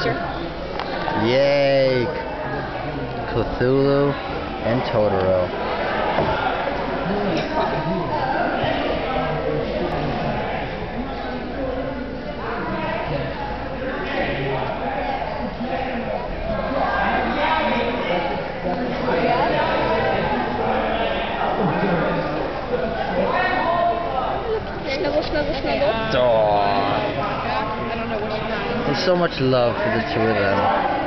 Yay! Cthulhu and Totoro. Snuggle, snuggle, snuggle. Aww. There's so much love for the two of them.